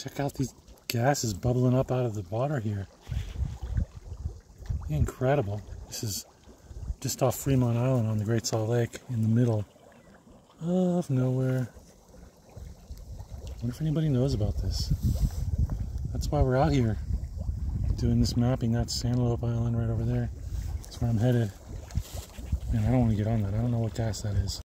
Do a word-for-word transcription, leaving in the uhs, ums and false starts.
Check out these gases bubbling up out of the water here. Incredible. This is just off Fremont Island on the Great Salt Lake in the middle of nowhere. I wonder if anybody knows about this. That's why we're out here doing this mapping. That's Antelope Island right over there. That's where I'm headed. Man, I don't want to get on that. I don't know what gas that is.